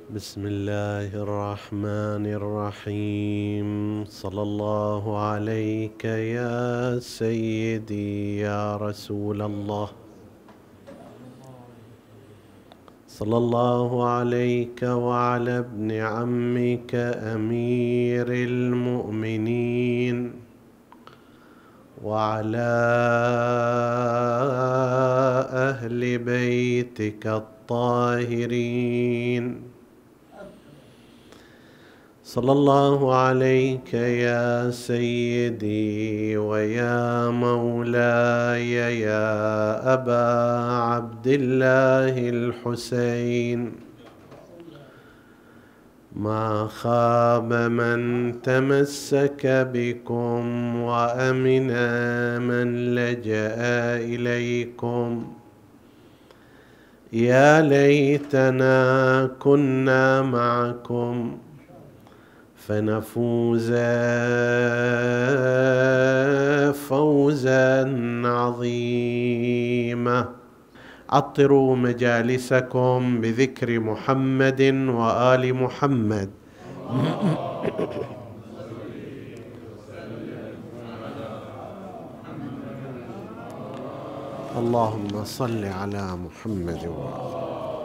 بسم الله الرحمن الرحيم. صلى الله عليك يا سيدي يا رسول الله. صلى الله عليك وعلى ابن عمك أمير المؤمنين وعلى أهل بيتك الطاهرين. صلى الله عليك يا سيدي ويا مولاي يا أبا عبد الله الحسين. ما خاب من تمسك بكم وأمن من لجأ إليكم. يا ليتنا كنا معكم فنفوز فوزا عظيما. عطروا مجالسكم بذكر محمد وآل محمد. اللهم صل على محمد وآل.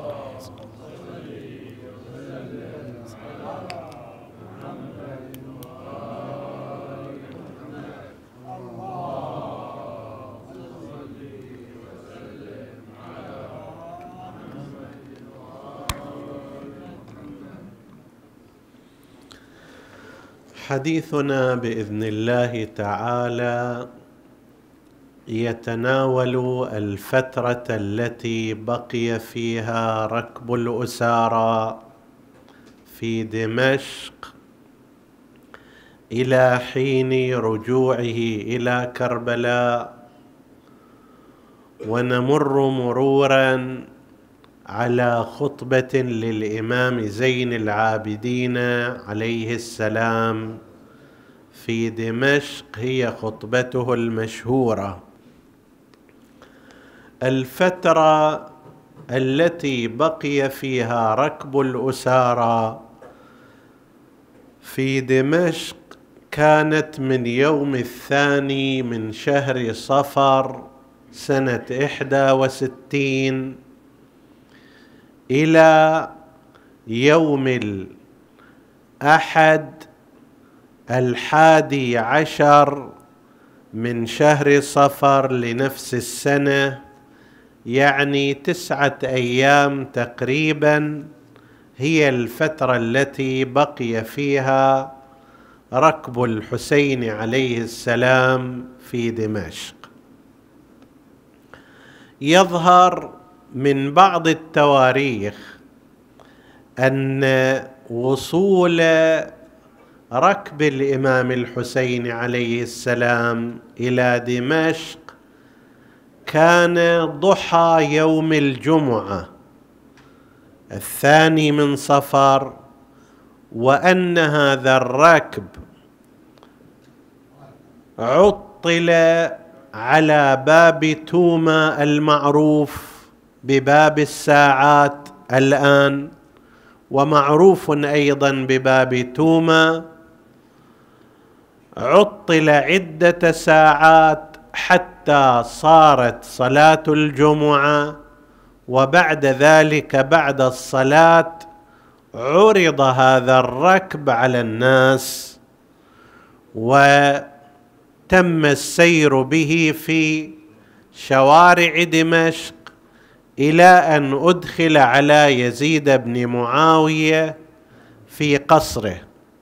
حديثنا بإذن الله تعالى يتناول الفترة التي بقي فيها ركب الأسارى في دمشق إلى حين رجوعه إلى كربلاء، ونمر مرورا على خطبة للإمام زين العابدين عليه السلام في دمشق، هي خطبته المشهورة. الفترة التي بقي فيها ركب الأسارى في دمشق كانت من يوم 2 من شهر صفر سنة 61 إلى يوم الأحد 11 من شهر صفر لنفس السنة، يعني 9 أيام تقريبا هي الفترة التي بقي فيها ركب الحسين عليه السلام في دمشق. يظهر من بعض التواريخ أن وصول ركب الإمام الحسين عليه السلام إلى دمشق كان ضحى يوم الجمعة 2 من صفر، وأن هذا الركب عطل على باب توما المعروف بباب الساعات الآن، ومعروف أيضا بباب توما، عطل عدة ساعات حتى صارت صلاة الجمعة، وبعد ذلك بعد الصلاة عرض هذا الركب على الناس وتم السير به في شوارع دمشق إلى أن أدخل على يزيد بن معاوية في قصره.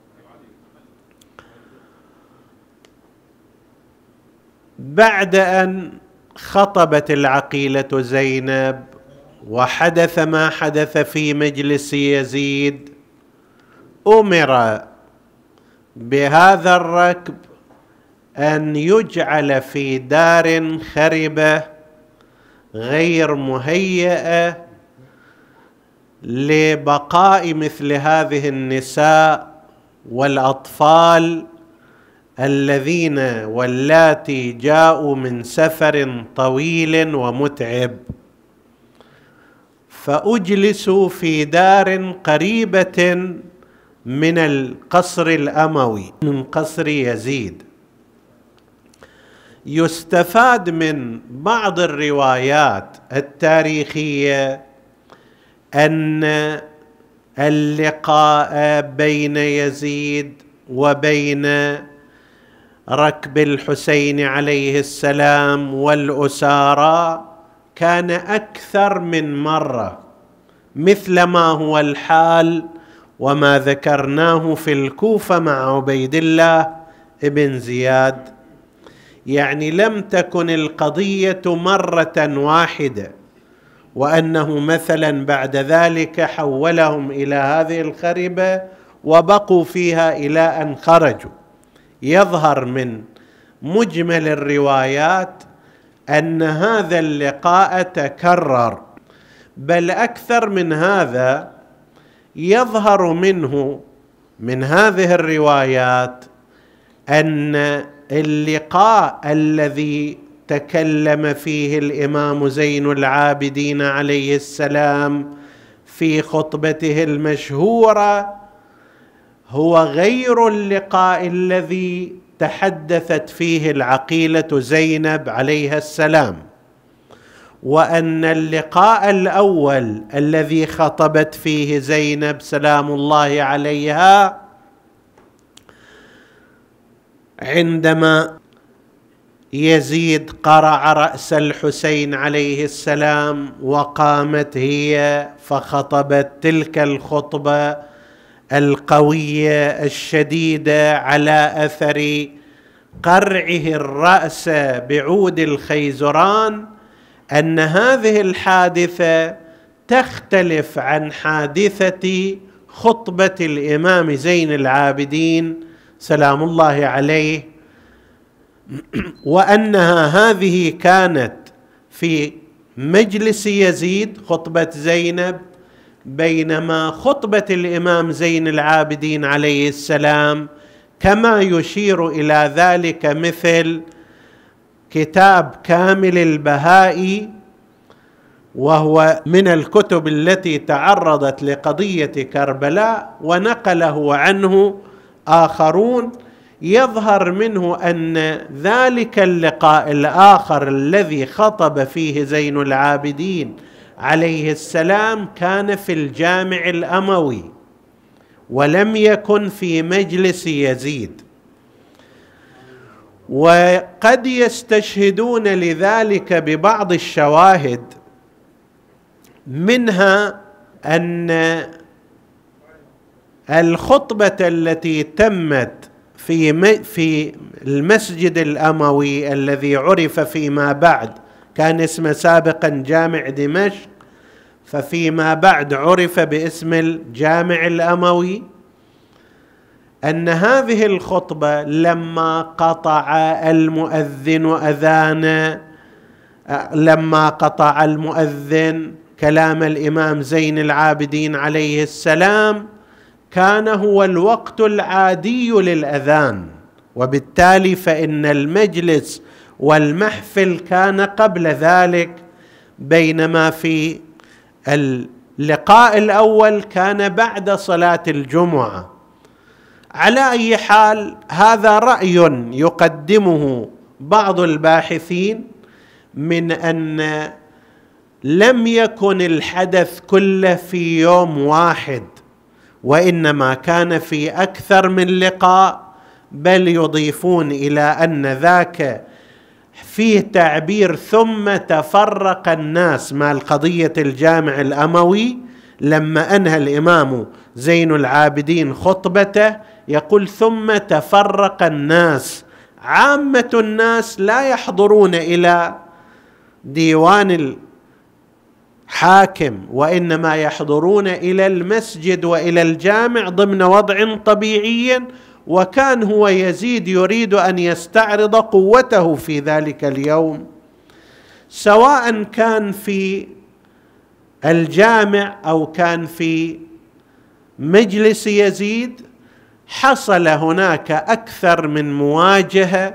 بعد أن خطبت العقيلة زينب وحدث ما حدث في مجلس يزيد، أمر بهذا الركب أن يجعل في دار خربة غير مهيئة لبقاء مثل هذه النساء والأطفال الذين واللاتي جاءوا من سفر طويل ومتعب. فأجلس في دار قريبة من القصر الأموي، من قصر يزيد. يستفاد من بعض الروايات التاريخية أن اللقاء بين يزيد وبين ركب الحسين عليه السلام والأسارى كان أكثر من مرة، مثل ما هو الحال وما ذكرناه في الكوفة مع عبيد الله ابن زياد. يعني لم تكن القضية مرة واحدة، وأنه مثلا بعد ذلك حولهم إلى هذه الخربة وبقوا فيها إلى أن خرجوا. يظهر من مجمل الروايات أن هذا اللقاء تكرر، بل أكثر من هذا يظهر منه من هذه الروايات أن اللقاء الذي تكلم فيه الإمام زين العابدين عليه السلام في خطبته المشهورة هو غير اللقاء الذي تحدثت فيه العقيلة زينب عليها السلام، وأن اللقاء الأول الذي خطبت فيه زينب سلام الله عليها عندما يزيد قرع رأس الحسين عليه السلام، وقامت هي فخطبت تلك الخطبة القوية الشديدة على أثر قرعه الرأس بعود الخيزران، أن هذه الحادثة تختلف عن حادثة خطبة الإمام زين العابدين سلام الله عليه، وأنها هذه كانت في مجلس يزيد خطبة زينب، بينما خطبة الإمام زين العابدين عليه السلام كما يشير إلى ذلك مثل كتاب كامل البهائي، وهو من الكتب التي تعرضت لقضية كربلاء ونقله عنه آخرون، يظهر منه أن ذلك اللقاء الآخر الذي خطب فيه زين العابدين عليه السلام كان في الجامع الأموي ولم يكن في مجلس يزيد. وقد يستشهدون لذلك ببعض الشواهد، منها أن الخطبة التي تمت في المسجد الأموي الذي عرف فيما بعد، كان اسمه سابقا جامع دمشق، ففيما بعد عرف باسم الجامع الأموي، أن هذه الخطبة لما قطع المؤذن كلام الإمام زين العابدين عليه السلام كان هو الوقت العادي للأذان، وبالتالي فإن المجلس والمحفل كان قبل ذلك، بينما في اللقاء الأول كان بعد صلاة الجمعة. على أي حال، هذا رأي يقدمه بعض الباحثين من أن لم يكن الحدث كله في يوم واحد، وإنما كان في أكثر من لقاء، بل يضيفون إلى أن ذاك فيه تعبير ثم تفرق الناس مع القضية الجامع الأموي. لما أنهى الإمام زين العابدين خطبته يقول ثم تفرق الناس، عامة الناس لا يحضرون إلى ديوان الحاكم، وإنما يحضرون إلى المسجد وإلى الجامع ضمن وضع طبيعي، وكان هو يزيد يريد أن يستعرض قوته في ذلك اليوم، سواء كان في الجامع أو كان في مجلس يزيد. حصل هناك أكثر من مواجهة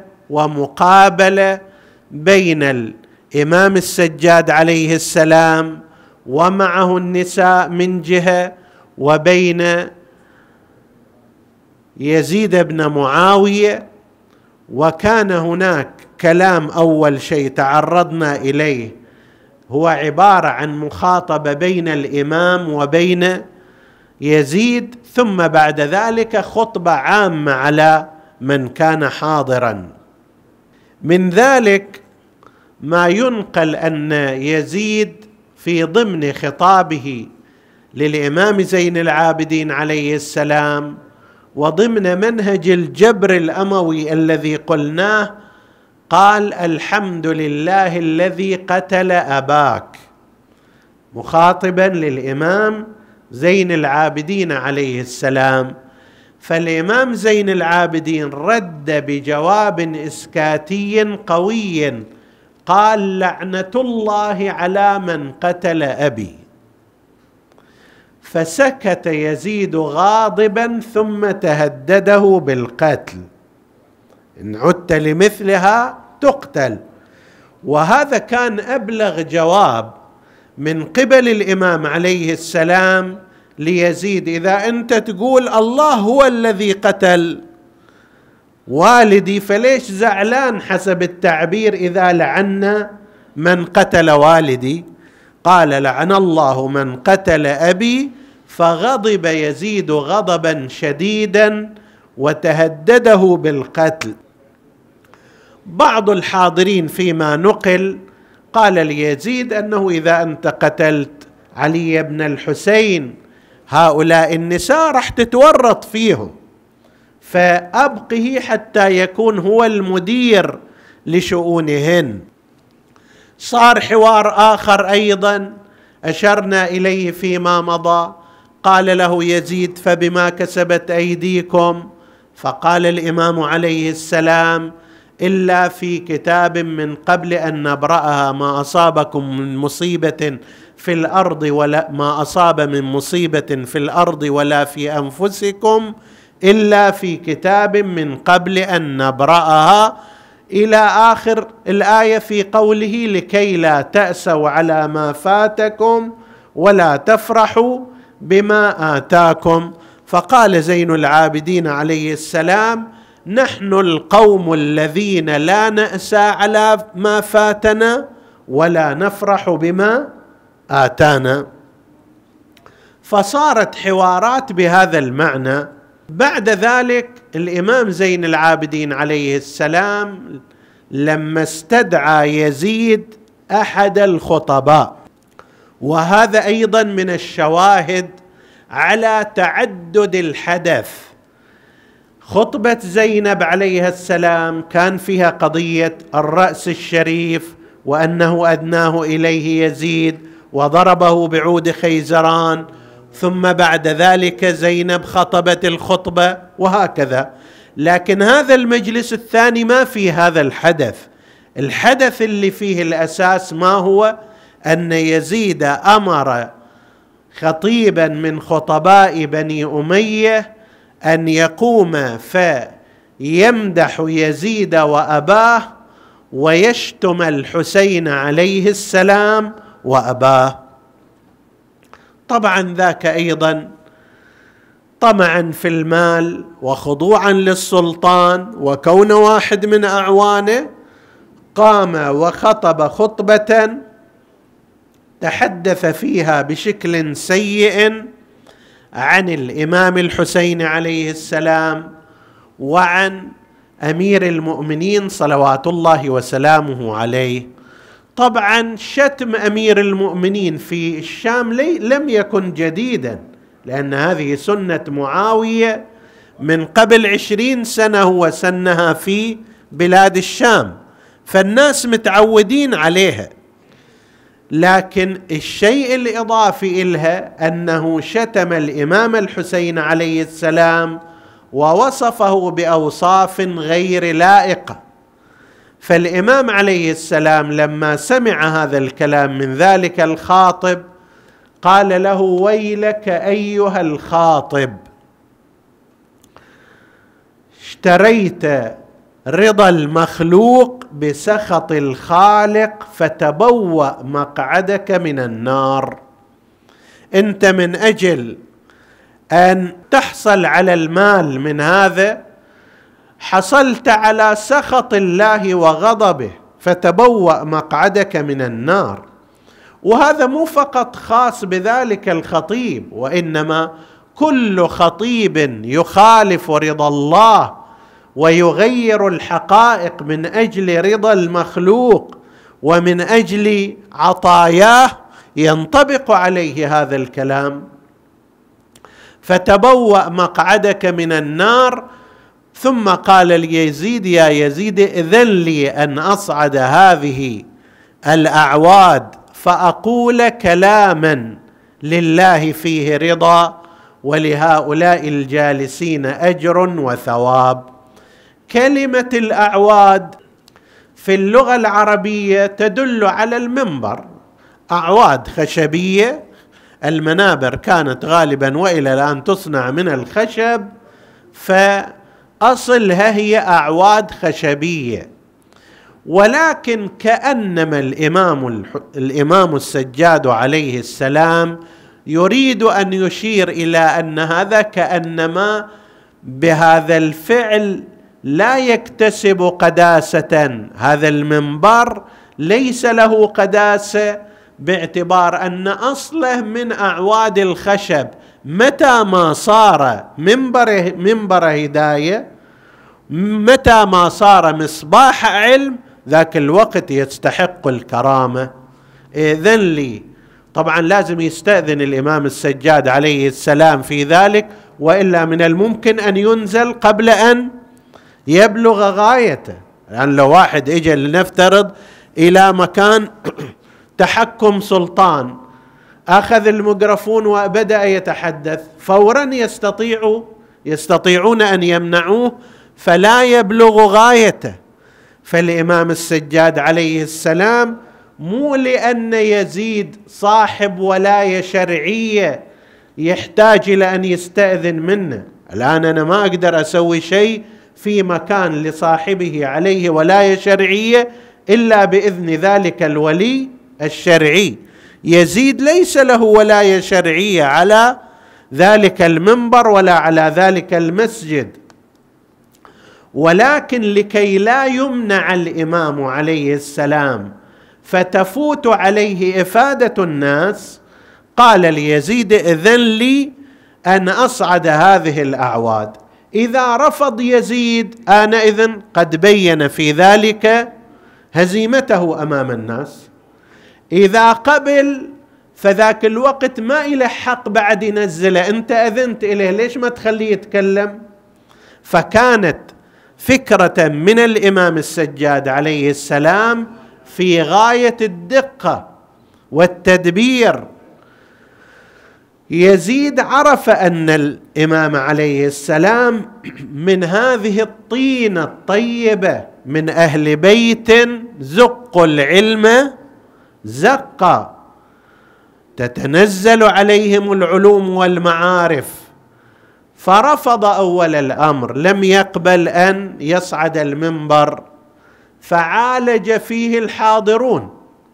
ومقابلة بين الإمام السجاد عليه السلام ومعه النساء من جهة، وبين يزيد بن معاوية. وكان هناك كلام أول شيء تعرضنا إليه هو عبارة عن مخاطبة بين الإمام وبين يزيد، ثم بعد ذلك خطبة عامة على من كان حاضرا. من ذلك ما ينقل أن يزيد في ضمن خطابه للإمام زين العابدين عليه السلام وضمن منهج الجبر الأموي الذي قلناه قال: الحمد لله الذي قتل أباك، مخاطبا للإمام زين العابدين عليه السلام. فالإمام زين العابدين رد بجواب إسكاتي قوي قال: لعنة الله على من قتل أبي. فسكت يزيد غاضبا ثم تهدده بالقتل: إن عدت لمثلها تقتل. وهذا كان أبلغ جواب من قبل الإمام عليه السلام ليزيد. إذا أنت تقول الله هو الذي قتل والدي، فليش زعلان حسب التعبير إذا لعنا من قتل والدي؟ قال: لعن الله من قتل أبي. فغضب يزيد غضبا شديدا وتهدده بالقتل. بعض الحاضرين فيما نقل قال ليزيد أنه إذا أنت قتلت علي بن الحسين هؤلاء النساء راح تتورط فيهم، فأبقه حتى يكون هو المدير لشؤونهن. صار حوار آخر أيضا أشرنا إليه فيما مضى، قال له يزيد: فبما كسبت أيديكم؟ فقال الإمام عليه السلام: إلا في كتاب من قبل أن نبرأها، ما أصابكم من مصيبة في الأرض ولا ما أصاب من مصيبة في الأرض ولا في أنفسكم إلا في كتاب من قبل أن نبرأها، إلى آخر الآية في قوله: لكي لا تأسوا على ما فاتكم ولا تفرحوا بما آتاكم. فقال زين العابدين عليه السلام: نحن القوم الذين لا نأسى على ما فاتنا ولا نفرح بما آتانا. فصارت حوارات بهذا المعنى. بعد ذلك الإمام زين العابدين عليه السلام لما استدعى يزيد أحد الخطباء، وهذا أيضا من الشواهد على تعدد الحدث. خطبة زينب عليها السلام كان فيها قضية الرأس الشريف وأنه أدناه إليه يزيد وضربه بعود خيزران، ثم بعد ذلك زينب خطبت الخطبة وهكذا. لكن هذا المجلس الثاني ما فيه هذا الحدث. الحدث اللي فيه الأساس ما هو؟ أن يزيد أمر خطيبا من خطباء بني أمية أن يقوم فيمدح يزيد وأباه ويشتم الحسين عليه السلام وأباه. طبعا ذاك أيضا طمعا في المال وخضوعا للسلطان، وكون واحد من أعوانه قام وخطب خطبة تحدث فيها بشكل سيء عن الإمام الحسين عليه السلام وعن أمير المؤمنين صلوات الله وسلامه عليه. طبعا شتم أمير المؤمنين في الشام لم يكن جديدا، لأن هذه سنة معاوية من قبل 20 سنة هو سنها في بلاد الشام، فالناس متعودين عليها. لكن الشيء الإضافي إلها أنه شتم الإمام الحسين عليه السلام ووصفه بأوصاف غير لائقة. فالإمام عليه السلام لما سمع هذا الكلام من ذلك الخاطب قال له: ويلك أيها الخاطب، اشتريت رضا المخلوق بسخط الخالق فتبوأ مقعدك من النار. أنت من أجل أن تحصل على المال من هذا حصلت على سخط الله وغضبه، فتبوأ مقعدك من النار. وهذا مو فقط خاص بذلك الخطيب، وإنما كل خطيب يخالف رضا الله ويغير الحقائق من أجل رضا المخلوق ومن أجل عطاياه ينطبق عليه هذا الكلام. فتبوأ مقعدك من النار. ثم قال ليزيد: يا يزيد إذن لي أن أصعد هذه الأعواد فأقول كلاما لله فيه رضا ولهؤلاء الجالسين أجر وثواب. كلمة الأعواد في اللغة العربية تدل على المنبر، أعواد خشبية. المنابر كانت غالبا وإلى الآن تصنع من الخشب، فأصلها هي أعواد خشبية. ولكن كأنما الإمام السجاد عليه السلام يريد أن يشير إلى أن هذا كأنما بهذا الفعل لا يكتسب قداسة، هذا المنبر ليس له قداسة، باعتبار أن أصله من أعواد الخشب. متى ما صار منبر هداية، متى ما صار مصباح علم، ذاك الوقت يستحق الكرامة. إذن لي، طبعا لازم يستأذن الإمام السجاد عليه السلام في ذلك، وإلا من الممكن أن ينزل قبل أن يبلغ غايته. لأن لو واحد إجا لنفترض إلى مكان تحكم سلطان، أخذ الميكروفون وبدأ يتحدث، فورا يستطيعون أن يمنعوه فلا يبلغ غايته. فالإمام السجاد عليه السلام مو لأن يزيد صاحب ولاية شرعية يحتاج إلى أن يستأذن منه. الآن أنا ما أقدر أسوي شيء في مكان لصاحبه عليه ولاية شرعية إلا بإذن ذلك الولي الشرعي. يزيد ليس له ولاية شرعية على ذلك المنبر ولا على ذلك المسجد. ولكن لكي لا يمنع الإمام عليه السلام فتفوت عليه إفادة الناس، قال ليزيد: إذن لي أن أصعد هذه الأعواد. إذا رفض يزيد آنئذ قد بين في ذلك هزيمته أمام الناس. إذا قبل فذاك الوقت ما إله حق بعد ينزله، أنت أذنت إليه، ليش ما تخليه يتكلم؟ فكانت فكرة من الإمام السجاد عليه السلام في غاية الدقة والتدبير. يزيد عرف أن الإمام عليه السلام من هذه الطينة الطيبة، من أهل بيت زقوا العلم زقا، تتنزل عليهم العلوم والمعارف. فرفض أول الأمر، لم يقبل أن يصعد المنبر، فعالج فيه الحاضرون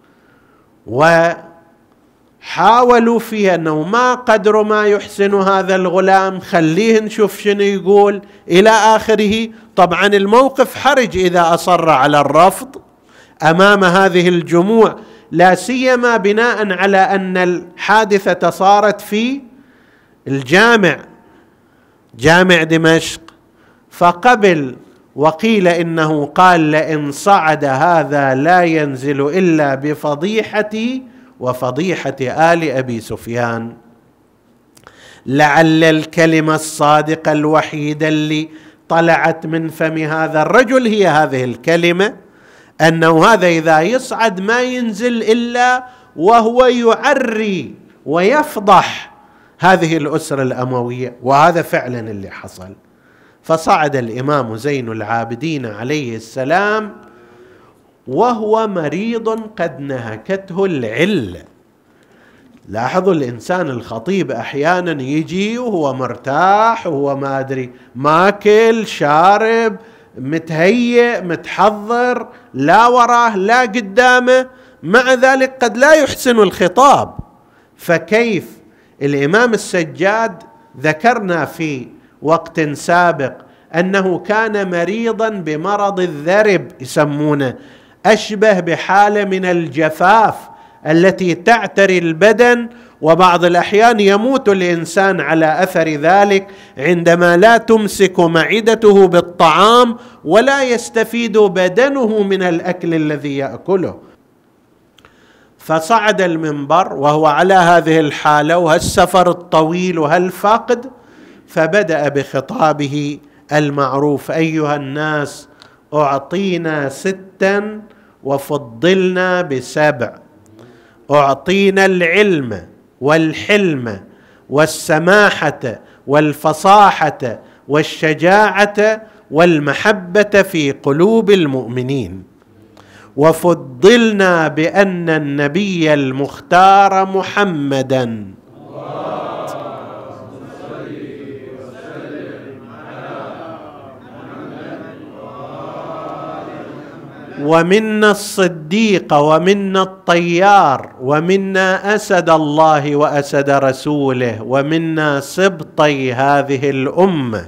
وحاولوا فيه أنه ما قدر ما يحسن هذا الغلام، خليه نشوف شنو يقول إلى آخره. طبعا الموقف حرج إذا أصر على الرفض أمام هذه الجموع، لا سيما بناء على أن الحادثة صارت في الجامع، جامع دمشق. فقبل، وقيل إنه قال: لئن صعد هذا لا ينزل إلا بفضيحتي وفضيحة آل أبي سفيان. لعل الكلمة الصادقة الوحيدة اللي طلعت من فم هذا الرجل هي هذه الكلمة، أنه هذا إذا يصعد ما ينزل إلا وهو يعري ويفضح هذه الأسرة الأموية. وهذا فعلا اللي حصل. فصعد الإمام زين العابدين عليه السلام وهو مريض قد نهكته العلة. لاحظوا الإنسان الخطيب أحيانا يجي وهو مرتاح وهو ما أدري ماكل شارب متهيئ متحضر، لا وراه لا قدامه، مع ذلك قد لا يحسن الخطاب. فكيف الإمام السجاد ذكرنا في وقت سابق أنه كان مريضا بمرض الذرب يسمونه، أشبه بحالة من الجفاف التي تعتري البدن، وبعض الأحيان يموت الإنسان على أثر ذلك عندما لا تمسك معدته بالطعام ولا يستفيد بدنه من الأكل الذي يأكله. فصعد المنبر وهو على هذه الحالة وهالسفر الطويل وهالفقد، فبدأ بخطابه المعروف: أيها الناس، أعطينا 6 وفضلنا ب7، أعطينا العلم والحلم والسماحة والفصاحة والشجاعة والمحبة في قلوب المؤمنين، وفضلنا بأن النبي المختار محمدا ومنا الصديق ومنا الطيار ومنا أسد الله وأسد رسوله ومنا سبطي هذه الأمة.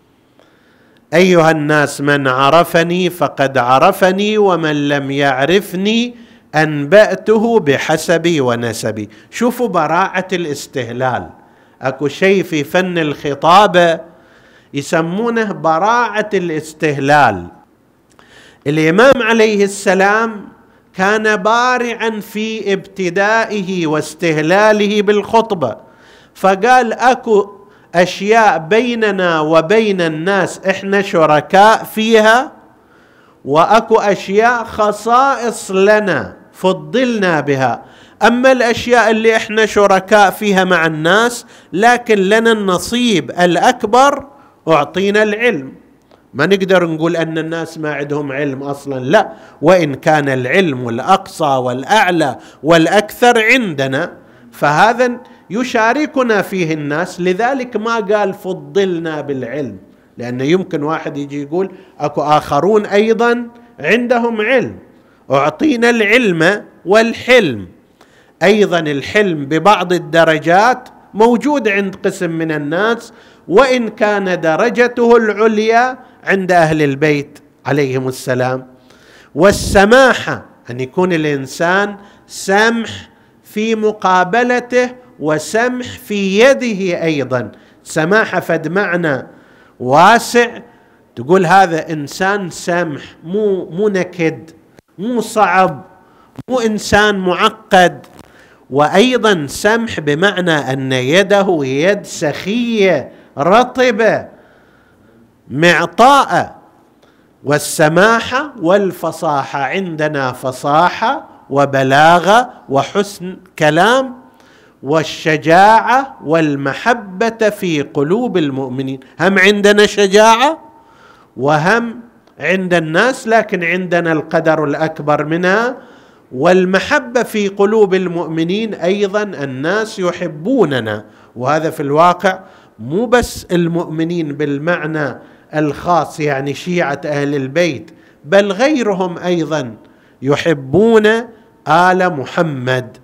أيها الناس، من عرفني فقد عرفني، ومن لم يعرفني أنبأته بحسبي ونسبي. شوفوا براعة الاستهلال. أكو شيء في فن الخطابة يسمونه براعة الاستهلال. الإمام عليه السلام كان بارعا في ابتدائه واستهلاله بالخطبة، فقال: أكو أشياء بيننا وبين الناس إحنا شركاء فيها، وأكو أشياء خصائص لنا فضلنا بها. أما الأشياء اللي إحنا شركاء فيها مع الناس لكن لنا النصيب الأكبر، أعطينا العلم. ما نقدر نقول أن الناس ما عندهم علم أصلا، لا، وإن كان العلم الأقصى والأعلى والأكثر عندنا، فهذا يشاركنا فيه الناس. لذلك ما قال فضلنا بالعلم، لأنه يمكن واحد يجي يقول أكو آخرون أيضا عندهم علم. أعطينا العلم والحلم. أيضا الحلم ببعض الدرجات موجود عند قسم من الناس، وإن كان درجته العليا عند أهل البيت عليهم السلام. والسماحة، أن يكون الإنسان سمح في مقابلته وسمح في يده أيضا. سماحة فد معنى واسع، تقول هذا إنسان سمح، مو نكد، مو صعب، مو إنسان معقد. وأيضا سمح بمعنى أن يده يد سخية رطبة معطاءة. والسماحة والفصاحة، عندنا فصاحة وبلاغة وحسن كلام، والشجاعة والمحبة في قلوب المؤمنين. هم عندنا شجاعة وهم عند الناس، لكن عندنا القدر الأكبر منها. والمحبة في قلوب المؤمنين، أيضا الناس يحبوننا. وهذا في الواقع مو بس المؤمنين بالمعنى الخاص يعني شيعة أهل البيت، بل غيرهم أيضا يحبون آل محمد.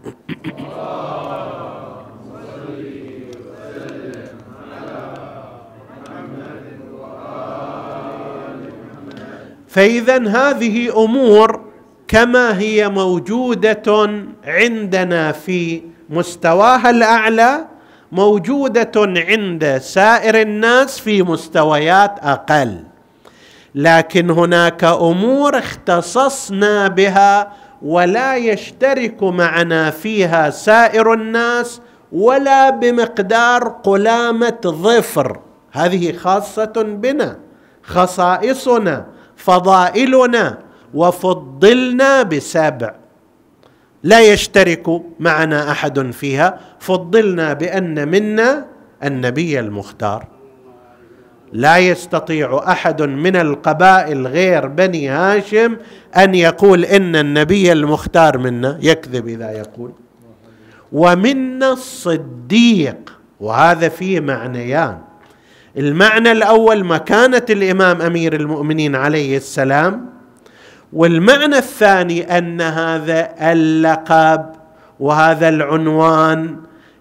فإذا هذه أمور كما هي موجودة عندنا في مستواها الأعلى، موجودة عند سائر الناس في مستويات أقل. لكن هناك أمور اختصصنا بها ولا يشترك معنا فيها سائر الناس ولا بمقدار قلامة ظفر. هذه خاصة بنا، خصائصنا، فضائلنا، وفضلنا ب7 لا يشترك معنا أحد فيها. فضلنا بأن منا النبي المختار. لا يستطيع أحد من القبائل غير بني هاشم أن يقول إن النبي المختار منا، يكذب إذا يقول. ومنا الصديق، وهذا فيه معنيان. المعنى الأول مكانة الإمام أمير المؤمنين عليه السلام، والمعنى الثاني أن هذا اللقب وهذا العنوان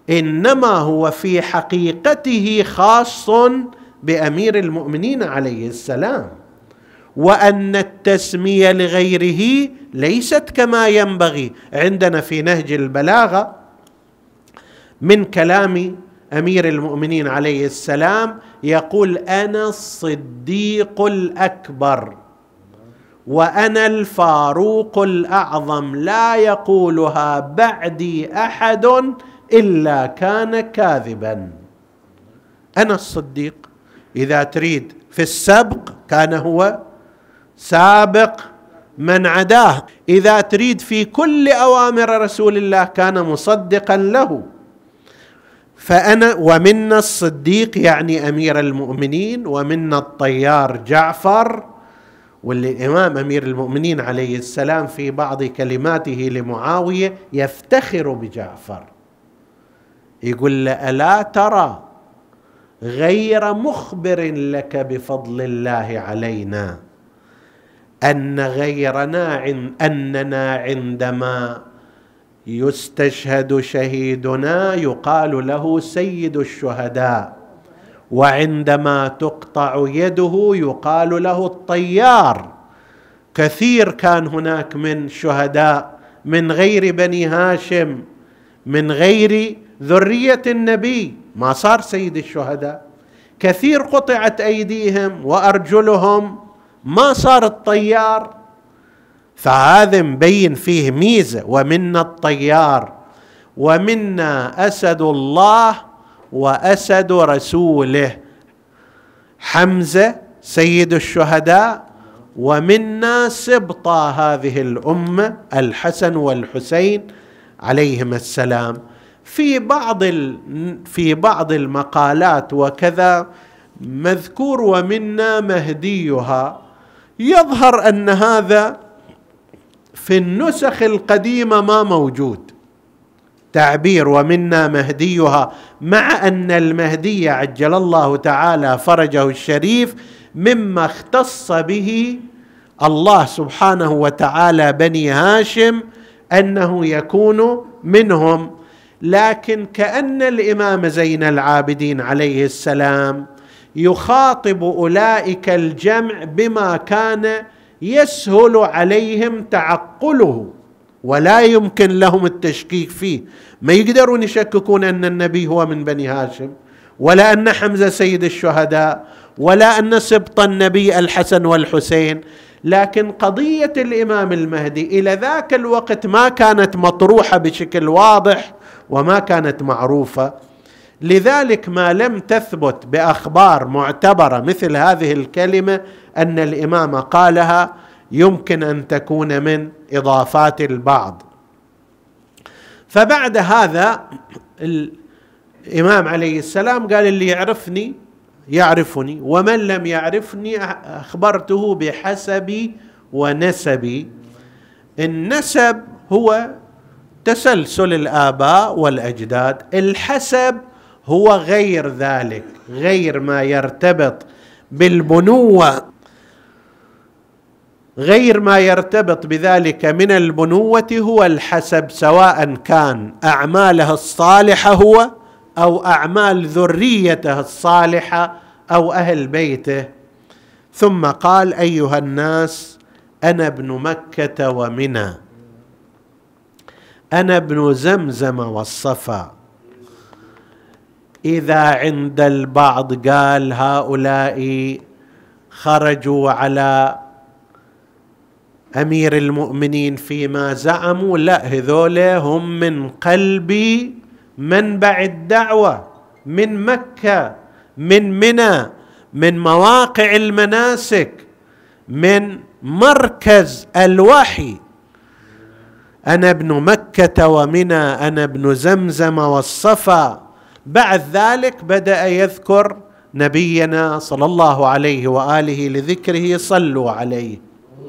إنما هو في حقيقته خاص بأمير المؤمنين عليه السلام، وأن التسمية لغيره ليست كما ينبغي. عندنا في نهج البلاغة من كلام أمير المؤمنين عليه السلام يقول: أنا الصديق الأكبر وأنا الفاروق الأعظم، لا يقولها بعدي أحد إلا كان كاذبا. أنا الصديق، إذا تريد في السبق كان هو سابق من عداه، إذا تريد في كل أوامر رسول الله كان مصدقا له. فأنا ومنا الصديق يعني أمير المؤمنين، ومنا الطيار جعفر، واللي الإمام أمير المؤمنين عليه السلام في بعض كلماته لمعاوية يفتخر بجعفر، يقول له: ألا ترى غير مخبر لك بفضل الله علينا أننا عندما يستشهد شهيدنا يقال له سيد الشهداء، وعندما تقطع يده يقال له الطيار. كثير كان هناك من شهداء من غير بني هاشم، من غير ذرية النبي، ما صار سيد الشهداء. كثير قطعت أيديهم وأرجلهم، ما صار الطيار. فهذا مبين فيه ميزة: ومنا الطيار، ومنا أسد الله وأسد رسوله، حمزة سيد الشهداء، ومنا سبطا هذه الأمة الحسن والحسين عليهما السلام. في بعض المقالات وكذا مذكور: ومنا مهديها. يظهر أن هذا في النسخ القديمة ما موجود تعبير ومنا مهديها، مع أن المهدي عجل الله تعالى فرجه الشريف مما اختص به الله سبحانه وتعالى بني هاشم أنه يكون منهم. لكن كأن الإمام زين العابدين عليه السلام يخاطب أولئك الجمع بما كان يسهل عليهم تعقله ولا يمكن لهم التشكيك فيه. ما يقدرون يشككون أن النبي هو من بني هاشم، ولا أن حمزة سيد الشهداء، ولا أن سبط النبي الحسن والحسين. لكن قضية الإمام المهدي إلى ذاك الوقت ما كانت مطروحة بشكل واضح وما كانت معروفة. لذلك ما لم تثبت بأخبار معتبرة مثل هذه الكلمة أن الإمام قالها يمكن أن تكون من إضافات البعض. فبعد هذا الإمام عليه السلام قال: اللي يعرفني يعرفني، ومن لم يعرفني أخبرته بحسبي ونسبي. النسب هو تسلسل الآباء والأجداد، الحسب هو غير ذلك، غير ما يرتبط بالبنوة، غير ما يرتبط بذلك من البنوة هو الحسب، سواء كان أعماله الصالحة هو أو أعمال ذريته الصالحة أو أهل بيته. ثم قال: أيها الناس، أنا ابن مكة ومنى، أنا ابن زمزم والصفا. إذا عند البعض قال هؤلاء خرجوا على أمير المؤمنين فيما زعموا، لا، هذول هم من قلب منبع الدعوة، من مكة، من منى، من مواقع المناسك، من مركز الوحي. أنا ابن مكة ومنى، أنا ابن زمزم والصفا. بعد ذلك بدأ يذكر نبينا صلى الله عليه وآله لذكره: صلوا عليه.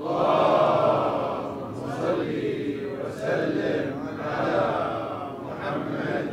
اللهم صل وسلم على محمد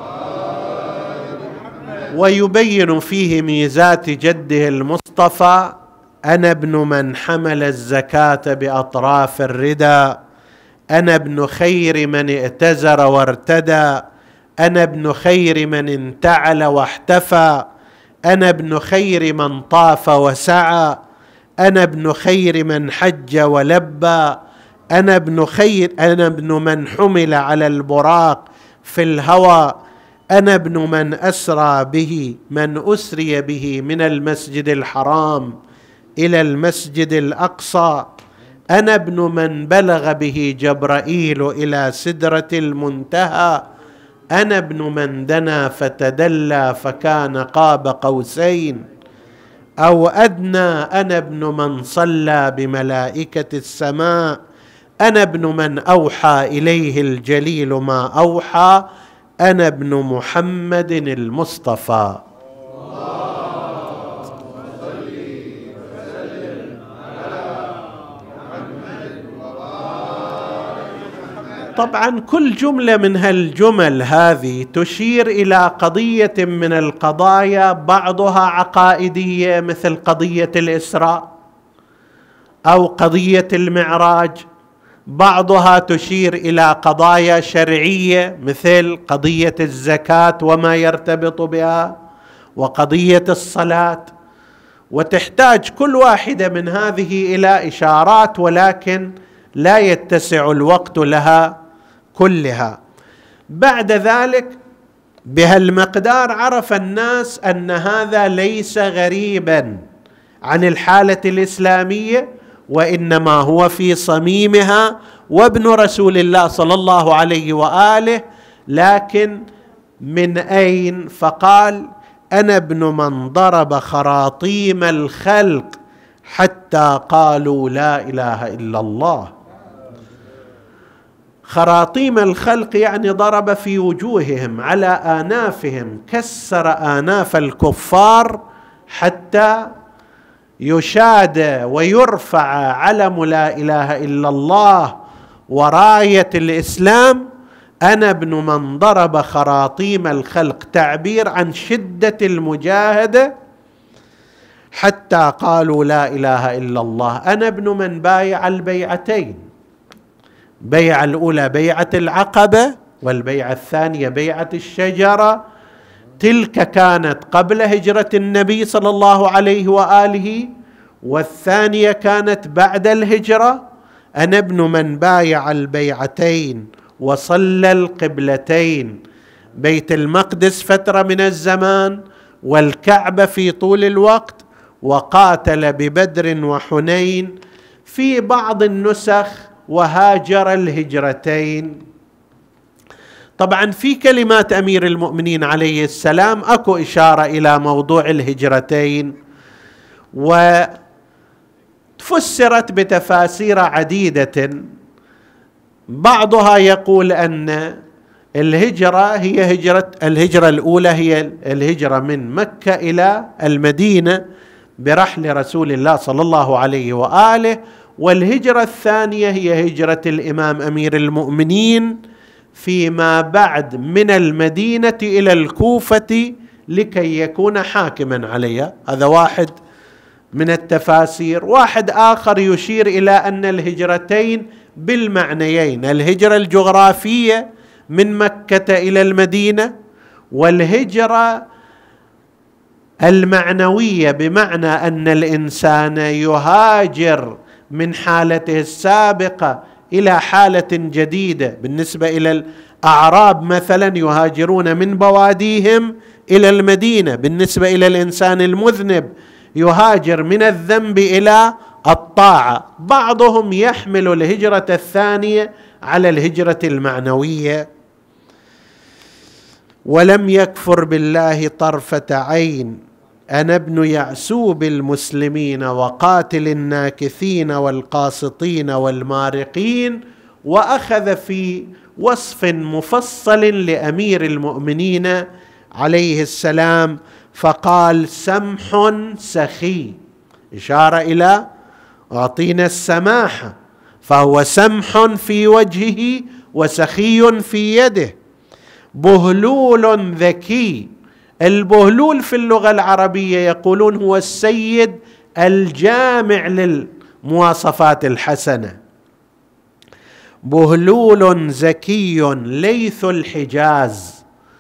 ويبين فيه ميزات جده المصطفى: أنا ابن من حمل الزكاة بأطراف الردى، أنا ابن خير من ائتزر وارتدى، أنا ابن خير من انتعل واحتفى، أنا ابن خير من طاف وسعى، أنا ابن خير من حج ولبى، أنا ابن من حمل على البراق في الهوى، أنا ابن من أسري به من المسجد الحرام إلى المسجد الأقصى، أنا ابن من بلغ به جبرائيل إلى سدرة المنتهى، أنا ابن من دنا فتدلى فكان قاب قوسين أو أدنى، أنا ابن من صلى بملائكة السماء، أنا ابن من أوحى إليه الجليل ما أوحى، أنا ابن محمد المصطفى. طبعا كل جملة من هالجمل هذه تشير إلى قضية من القضايا، بعضها عقائدية مثل قضية الإسراء أو قضية المعراج، بعضها تشير إلى قضايا شرعية مثل قضية الزكاة وما يرتبط بها وقضية الصلاة، وتحتاج كل واحدة من هذه إلى إشارات، ولكن لا يتسع الوقت لها كلها. بعد ذلك بهالمقدار عرف الناس أن هذا ليس غريبا عن الحالة الإسلامية، وإنما هو في صميمها وابن رسول الله صلى الله عليه وآله. لكن من أين؟ فقال: أنا ابن من ضرب خراطيم الخلق حتى قالوا لا إله إلا الله. خراطيم الخلق يعني ضرب في وجوههم على آنافهم، كسر آناف الكفار حتى يشاد ويرفع علم لا إله إلا الله وراية الإسلام. أنا ابن من ضرب خراطيم الخلق، تعبير عن شدة المجاهدة حتى قالوا لا إله إلا الله. أنا ابن من بايع البيعتين، بيعة الأولى بيعة العقبة، والبيعة الثانية بيعة الشجرة. تلك كانت قبل هجرة النبي صلى الله عليه وآله، والثانية كانت بعد الهجرة. أنا ابن من بايع البيعتين وصلى القبلتين، بيت المقدس فترة من الزمان والكعبة في طول الوقت، وقاتل ببدر وحنين في بعض النسخ، وهاجر الهجرتين. طبعا في كلمات أمير المؤمنين عليه السلام أكو إشارة إلى موضوع الهجرتين، وتفسرت بتفاسير عديدة. بعضها يقول أن الهجرة هي الهجرة الأولى هي الهجرة من مكة إلى المدينة برحل رسول الله صلى الله عليه وآله، والهجرة الثانية هي هجرة الإمام أمير المؤمنين فيما بعد من المدينة إلى الكوفة لكي يكون حاكما عليها. هذا واحد من التفاسير. واحد آخر يشير إلى أن الهجرتين بالمعنيين: الهجرة الجغرافية من مكة إلى المدينة، والهجرة المعنوية بمعنى أن الإنسان يهاجر من حالته السابقة إلى حالة جديدة. بالنسبة إلى الأعراب مثلا يهاجرون من بواديهم إلى المدينة، بالنسبة إلى الإنسان المذنب يهاجر من الذنب إلى الطاعة. بعضهم يحمل الهجرة الثانية على الهجرة المعنوية. ولم يكفر بالله طرفة عين، أنا ابن يعسوب المسلمين وقاتل الناكثين والقاسطين والمارقين. وأخذ في وصف مفصل لأمير المؤمنين عليه السلام فقال: سمح سخي، إشارة إلى أعطينا السماحة، فهو سمح في وجهه وسخي في يده. بهلول ذكي، البهلول في اللغة العربية يقولون هو السيد الجامع للمواصفات الحسنة. بهلول ذكي ليث الحجاز،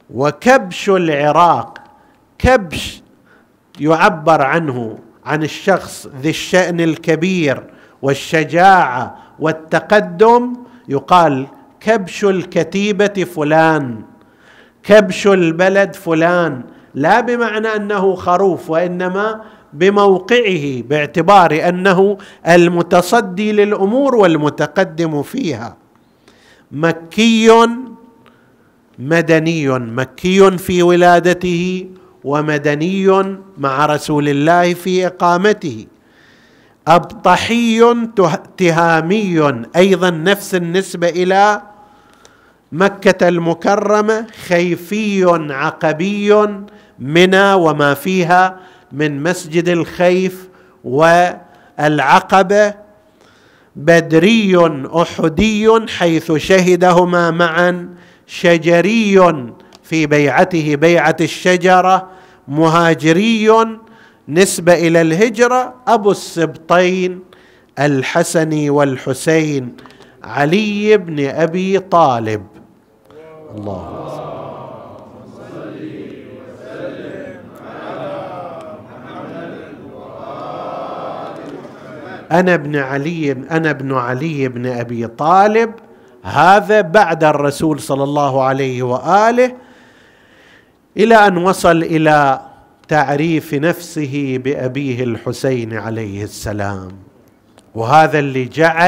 وكبش العراق، كبش يعبر عنه عن الشخص ذي الشأن الكبير والشجاعة والتقدم، يقال كبش الكتيبة فلان، كبش البلد فلان، لا بمعنى أنه خروف، وإنما بموقعه، باعتبار أنه المتصدي للأمور والمتقدم فيها. مكي مدني، مكي في ولادته ومدني مع رسول الله في إقامته. أبطحي تهامي، أيضا نفس النسبة إلى مكة المكرمة. خيفي عقبي، منى وما فيها من مسجد الخيف والعقبة. بدري أحدي حيث شهدهما معا. شجري في بيعته بيعة الشجرة. مهاجري نسبة إلى الهجرة. أبو السبطين الحسن والحسين علي بن أبي طالب. الله أنا ابن علي بن أبي طالب، هذا بعد الرسول صلى الله عليه وآله، إلى أن وصل إلى تعريف نفسه بأبيه الحسين عليه السلام. وهذا اللي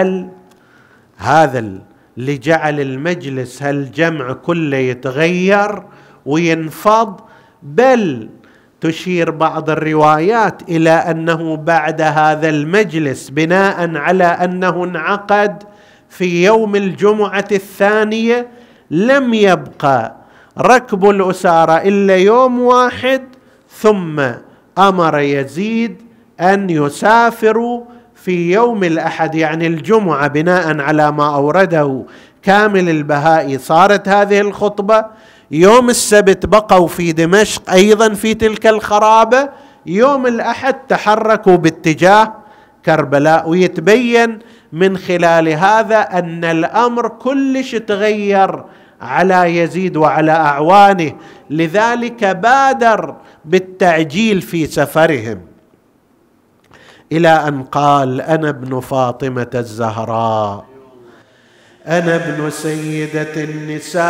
جعل المجلس هالجمع كله يتغير وينفض. بل تشير بعض الروايات إلى أنه بعد هذا المجلس، بناء على أنه انعقد في يوم الجمعة الثانية، لم يبقى ركب الأسارة إلا يوم واحد، ثم أمر يزيد أن يسافروا في يوم الأحد، يعني الجمعة، بناء على ما أورده كامل البهائي. صارت هذه الخطبة يوم السبت، بقوا في دمشق أيضا في تلك الخرابة. يوم الأحد تحركوا باتجاه كربلاء. ويتبين من خلال هذا أن الأمر كلش تغير على يزيد وعلى أعوانه، لذلك بادر بالتعجيل في سفرهم، إلى أن قال: أنا ابن فاطمة الزهراء، أنا ابن سيدة النساء،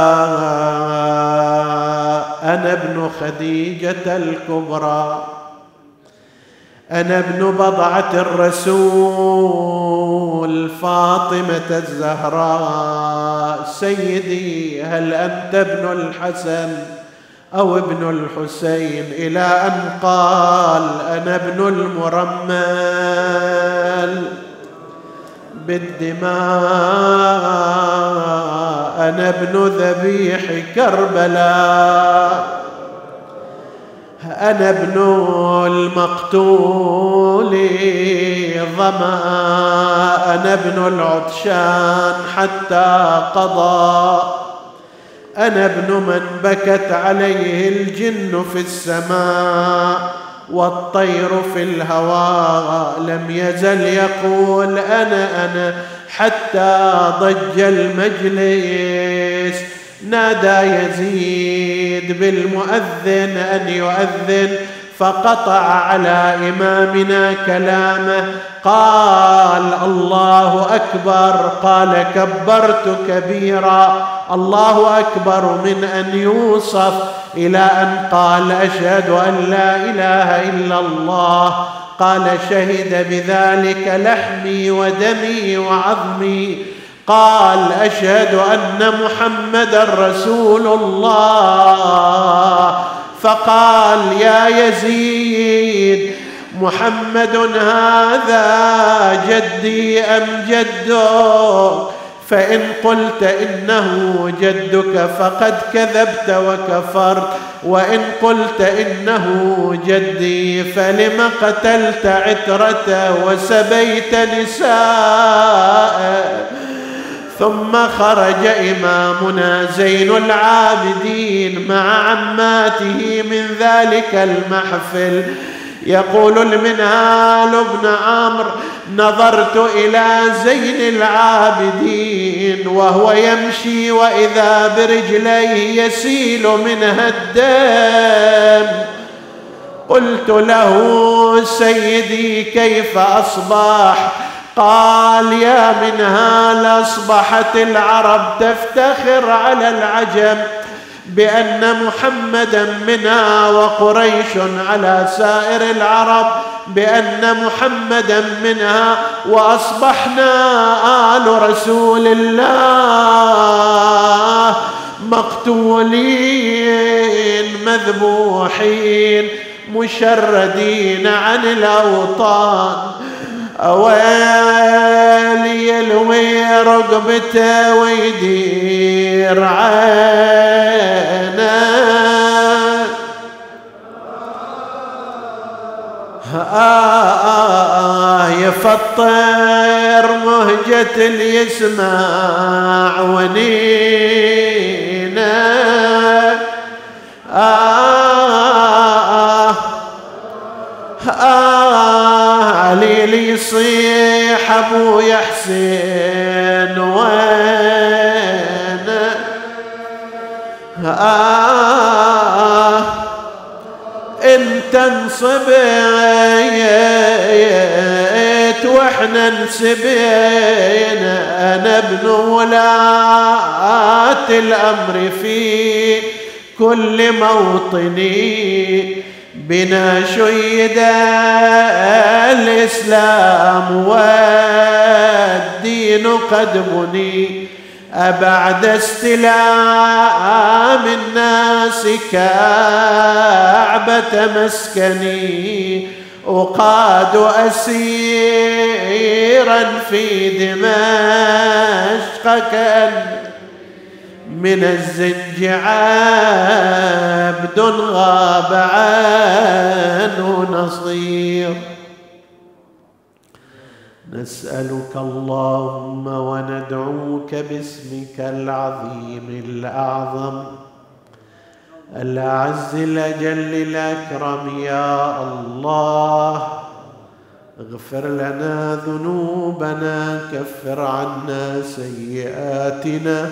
أنا ابن خديجة الكبرى، أنا ابن بضعة الرسول فاطمة الزهراء. سيدي، هل أنت ابن الحسن أو ابن الحسين؟ إلى أن قال: أنا ابن المرمل بالدماء، أنا ابن ذبيح كربلاء، أنا ابن المقتول ظمأ، أنا ابن العطشان حتى قضى، أنا ابن من بكت عليه الجن في السماء والطير في الهواء، لم يزل يقول أنا حتى ضج المجلس. نادى يزيد بالمؤذن أن يؤذن، فقطع على إمامنا كلامه، قال: الله أكبر. قال: كبرت كبيرا، الله أكبر من أن يوصف، إلى أن قال: أشهد أن لا إله إلا الله. قال: شهد بذلك لحمي ودمي وعظمي. قال: أشهد أن محمد رسول الله. فقال: يا يزيد، محمد هذا جدي أم جدك؟ فإن قلت إنه جدك فقد كذبت وكفرت، وإن قلت إنه جدي فلم قتلت عترته وسبيت نساءه. ثم خرج إمامنا زين العابدين مع عماته من ذلك المحفل، يقول المنهال بن عمرو: نظرت إلى زين العابدين وهو يمشي وإذا برجليه يسيل منها الدم. قلت له: سيدي كيف أصبح؟ قال: يا منهال، أصبحت العرب تفتخر على العجم بأن محمدا منها، وقريش على سائر العرب بأن محمدا منها، وأصبحنا آل رسول الله مقتولين مذبوحين مشردين عن الأوطان. أويلي يلوي رقبته ويدير عينه، يفطر مهجة اللي يسمع ونينه. علي لي يصيح ابو يحسين وين؟ انت انصبيت واحنا انسبينا، انا ابن ولاة الامر في كل موطني، بنا شيد الإسلام والدين قد بني، أبعد استلام الناس كعبة مسكني، أقاد أسيرا في دمشق كأن من الزنج عبد غاب عنه نصير. نسألك اللهم وندعوك باسمك العظيم الأعظم الأعز الأجل الأكرم، يا الله اغفر لنا ذنوبنا، كفر عنا سيئاتنا،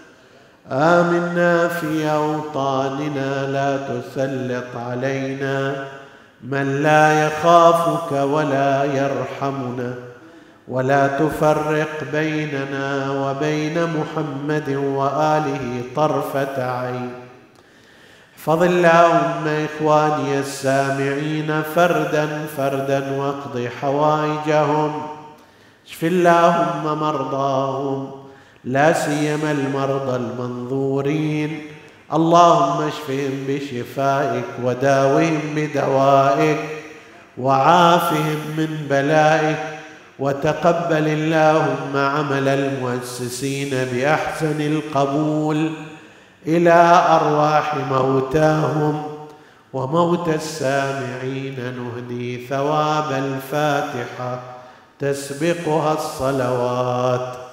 آمنا في أوطاننا، لا تسلط علينا من لا يخافك ولا يرحمنا، ولا تفرق بيننا وبين محمد وآله طرفة عين. احفظ اللهم إخواني السامعين فردا فردا واقض حوائجهم، اشف اللهم مرضاهم، لا سيما المرضى المنظورين، اللهم اشفهم بشفائك وداوهم بدوائك وعافهم من بلائك، وتقبل اللهم عمل المؤسسين بأحسن القبول إلى أرواح موتاهم وموتى السامعين. نهدي ثواب الفاتحة تسبقها الصلوات.